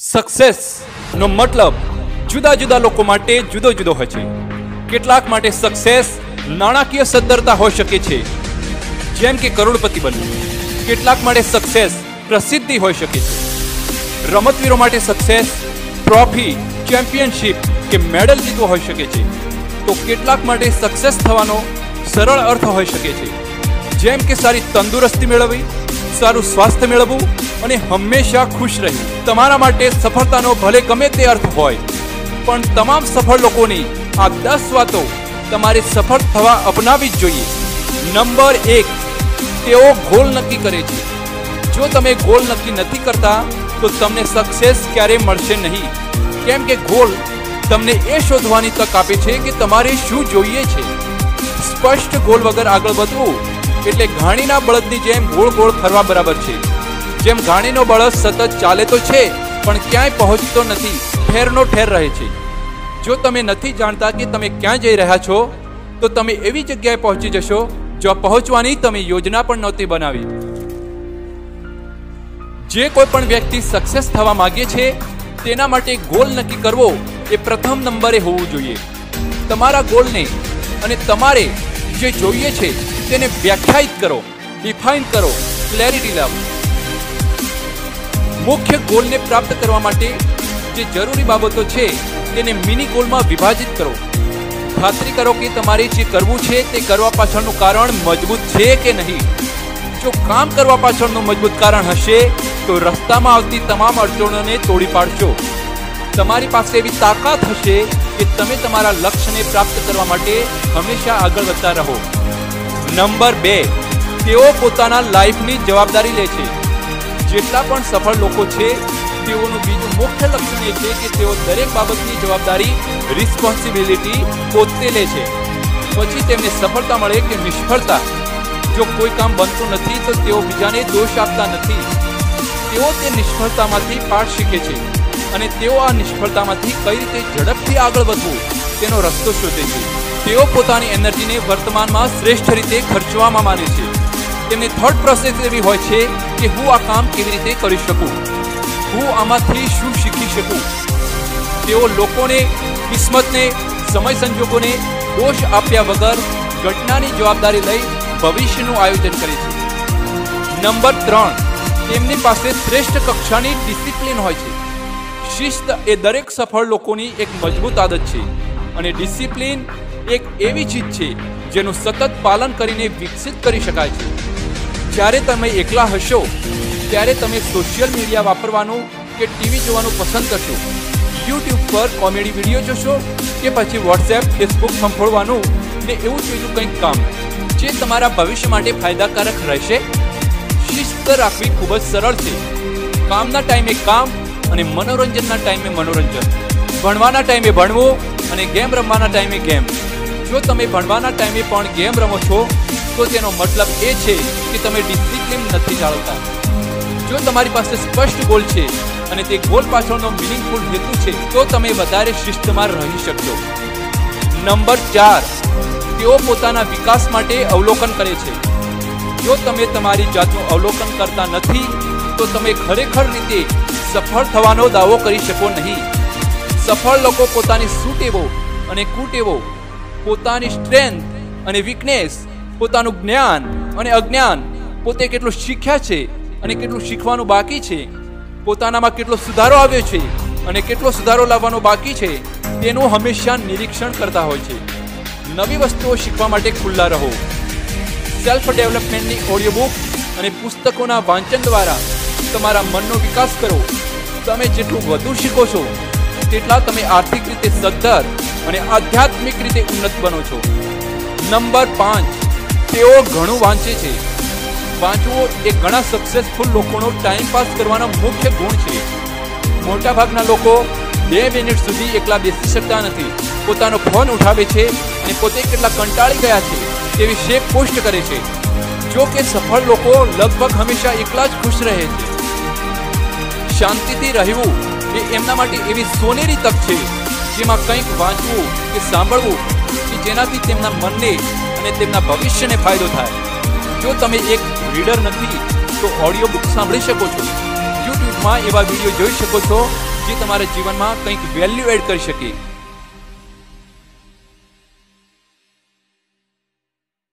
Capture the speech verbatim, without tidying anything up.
Success નો મતલબ જુદા જુદા લોકો માટે જુદો જુદો હોય છે। કેટલાક માટે સક્સેસ નાણાકીય સદ્ધરતા હોઈ શકે છે, જેમ કે કરોડપતિ બનવું। કેટલાક માટે સક્સેસ પ્રસિદ્ધિ હોઈ શકે છે। રમતવીરો માટે સક્સેસ ટ્રોફી, ચેમ્પિયનશિપ કે મેડલ જીતવો હોઈ શકે છે, તો કેટલાક માટે સક્સેસ થવાનો સરળ અર્થ હોઈ શકે છે, જેમ કે સારી તંદુરસ્તી મેળવવી, સારું સ્વાસ્થ્ય મેળવવું અને હંમેશા ખુશ રહેવું। તમારા માટે સફળતાનો ભલે ગમે તે અર્થ હોય, પણ તમામ સફળ લોકોની આ દસ વાતો તમારે સફળ થવા અપનાવી જ જોઈએ। નંબર એક, તેઓ ગોલ નક્કી કરે છે। જો તમે ગોલ નક્કી નથી કરતા તો તમને સક્સેસ ક્યારે મળશે નહીં, કેમ કે ગોલ તમને એ શોધવાની તક આપે છે કે તમારે શું જોઈએ છે। સ્પષ્ટ ગોલ વગર આગળ વધવું એટલે ઘાણીના બળદની જેમ ગોળ ગોળ ફરવા બરાબર છે। જેમ ઘાણીનો બળદ સતત ચાલે તો છે, પણ ક્યાંય પહોંચતો નથી, ઠેરનો ઠેર રહે છે। જો તમે નથી જાણતા કે તમે ક્યાં જઈ રહ્યા છો, તો તમે એવી જગ્યાએ પહોંચી જશો જ્યાં પહોંચવાની તમે યોજના પણ નહોતી બનાવી। જે કોઈ પણ વ્યક્તિ સક્સેસ થવા માંગે છે, તેના માટે ગોલ નક્કી કરવો એ પ્રથમ નંબરે હોવું જોઈએ। તમારા ગોલને અને તમારે જે જોઈએ છે તેને વ્યાખ્યાયિત કરો, ડિફાઇન કરો, ક્લેરિટી લાવો। મુખ્ય ગોલને પ્રાપ્ત કરવા માટે જે જરૂરી બાબતો છે તેને મિની ગોલમાં વિભાજિત કરો। ખાતરી કરો કે તમારે જે કરવું છે તે કરવા પાછળનું કારણ મજબૂત છે કે નહીં। જો કામ કરવા પાછળનું મજબૂત કારણ હશે તો રસ્તામાં આવતી તમામ અડચણોને તોડી પાડશો। તમારી પાસે એવી તાકાત હશે કે તમે તમારા લક્ષ્યને પ્રાપ્ત કરવા માટે હંમેશા આગળ વધતા રહો। નંબર બે, તેઓ પોતાના લાઈફની જવાબદારી લે છે। જેટલા પણ સફળ લોકો છે તેઓનું બીજું મુખ્ય લક્ષણ એ છે કે તેઓ દરેક બાબતની જવાબદારી, રિસ્પોન્સિબિલિટી પોતે લે છે। પછી તેમને સફળતા મળે કે નિષ્ફળતા, જો કોઈ કામ બનતું નથી તો તેઓ બીજાને દોષ આપતા નથી। તેઓ તે નિષ્ફળતામાંથી પાઠ શીખે છે અને તેઓ આ નિષ્ફળતામાંથી કઈ રીતે ઝડપથી આગળ વધવું તેનો રસ્તો શોધે છે। તેઓ પોતાની એનર્જીને વર્તમાનમાં શ્રેષ્ઠ રીતે ખર્ચવામાં માને છે। તેમની થોટ પ્રોસેસ એવી હોય છે કે હું આ કામ કેવી રીતે કરી શકું, હું આમાંથી શું શીખી શકું। તેઓ લોકોને, કિસ્મતને, સમય સંજોગોને દોષ આપ્યા વગર ઘટનાની જવાબદારી લઈ ભવિષ્યનું આયોજન કરે છે। નંબર ત્રણ, તેમની પાસે શ્રેષ્ઠ કક્ષાની ડિસિપ્લિન હોય છે। શિસ્ત એ દરેક સફળ લોકોની એક મજબૂત આદત છે અને ડિસિપ્લિન એક એવી ચીજ છે જેનું સતત પાલન કરીને વિકસિત કરી શકાય છે। જ્યારે તમે એકલા હશો ત્યારે તમે સોશિયલ મીડિયા વાપરવાનું કે ટીવી જોવાનું પસંદ કરશો, યુટ્યુબ પર કોમેડી વિડીયો જોશો કે પછી વોટ્સએપ, ફેસબુક સંભળવાનું ને એવું બીજું કંઈક કામ જે તમારા ભવિષ્ય માટે ફાયદાકારક રહેશે। શિસ્ત રાખવી ખૂબ જ સરળ છે। કામના ટાઈમે કામ અને મનોરંજનના ટાઈમે મનોરંજન, ભણવાના ટાઈમે ભણવું અને ગેમ રમવાના ટાઈમે ગેમ। જો તમે ભણવાના ટાઈમે પણ ગેમ રમો છો તો તેનો મતલબ એ છે કે તમે ડિસિપ્લિન નથી જાળવતા। જો તમારી પાસે સ્પષ્ટ ગોલ છે અને તે ગોલ પાછળનો મિનિંગફુલ હેતુ છે તો તમે વધારે શિસ્તમાં રહી શકશો। નંબર ચાર, તેઓ પોતાના વિકાસ માટે અવલોકન કરે છે। જો તમે તમારી જાતનું અવલોકન કરતા નથી તો તમે ખરેખર રીતે સફળ થવાનો દાવો કરી શકો નહીં। સફળ લોકો પોતાની સુટેવો અને કુટેવો, પોતાની સ્ટ્રેન્થ અને વીકનેસ, પોતાનું જ્ઞાન અને અજ્ઞાન, પોતે કેટલું શીખ્યા છે અને કેટલું શીખવાનું બાકી છે, પોતાનામાં કેટલો સુધારો આવ્યો છે અને કેટલો સુધારો લાવવાનો બાકી છે તેનું હંમેશા નિરીક્ષણ કરતા હોય છે। નવી વસ્તુઓ શીખવા માટે ખુલ્લા રહો। સેલ્ફ ડેવલપમેન્ટની ઓડિયો બુક અને પુસ્તકોના વાંચન દ્વારા તમારા મનનો વિકાસ કરો। તમે જેટલું વધુ શીખો છો તેટલા તમે આર્થિક રીતે સદ્ધર અને આધ્યાત્મિક રીતે ઉન્નત બનો છો। નંબર પાંચ, તેઓ ઘણું વાંચે છે। વાંચવું એ ઘણા સક્સેસફુલ લોકોનો ટાઈમ પાસ કરવાનો મુખ્ય ગુણ છે। મોટાભાગના લોકો બે મિનિટ સુધી એકલા બેસી શકતા નથી, પોતાનો ફોન ઉઠાવે છે અને પોતે કેટલા કંટાળી ગયા છે તે વિશે પોસ્ટ કરે છે। જો કે સફળ લોકો લગભગ હંમેશા એકલા જ ખુશ રહે છે। શાંતિથી રહેવું એ એમના માટે એવી સોનેરી તક છે જેમાં કંઈક વાંચવું કે સાંભળવું કે જેનાથી તેમના મનને અને તેમના ભવિષ્યને ફાયદો થાય। જો તમે એક રીડર નથી તો ઓડિયો બુક સાંભળી શકો છો, યુટ્યુબમાં એવા વિડીયો જોઈ શકો છો જે તમારા જીવનમાં કંઈક વેલ્યુ એડ કરી શકે।